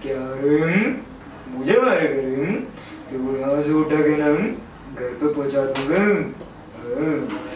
क्या रे मुझे मारेगा रे? तो यहाँ से उठा के ना घर पे पहुँचा दूंगा।